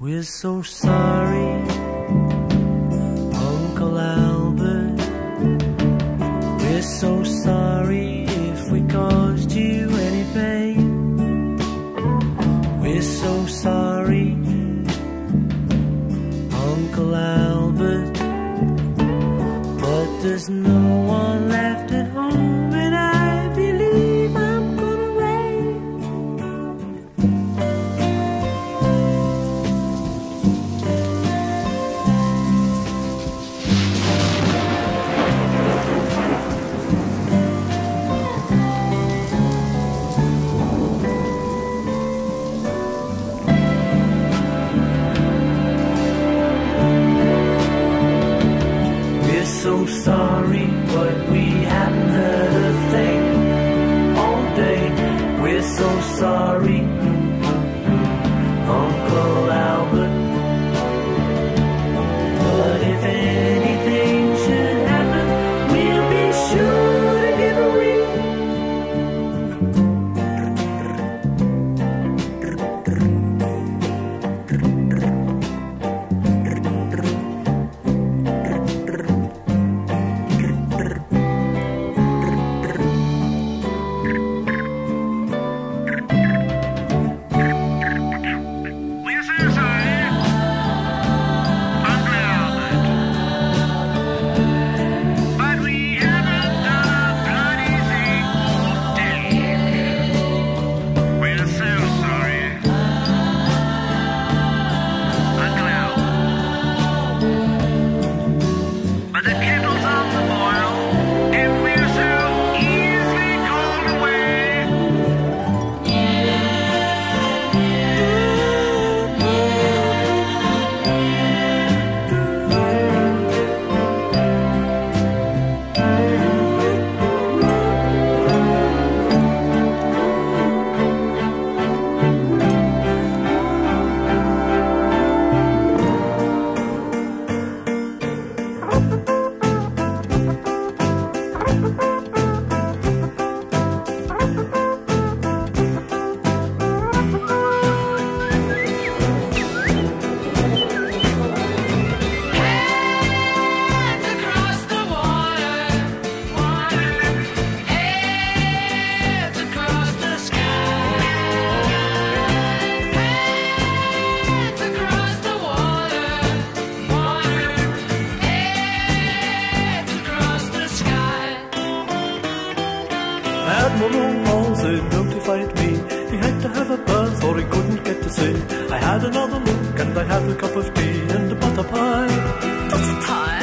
We're so sorry, Uncle Albert. We're so sorry if we caused you any pain. We're so sorry, Uncle Albert. But there's no one left at home, and I believe I'm gonna rain. So sorry, but we haven't heard a thing all day. We're so sorry, Uncle Albert. But if anything should happen, we'll be sure to give a ring. Admiral Halsey notified me he had to have a berth or he couldn't get to sea. I had another look and I had a cup of tea and a butter pie. Butter pie?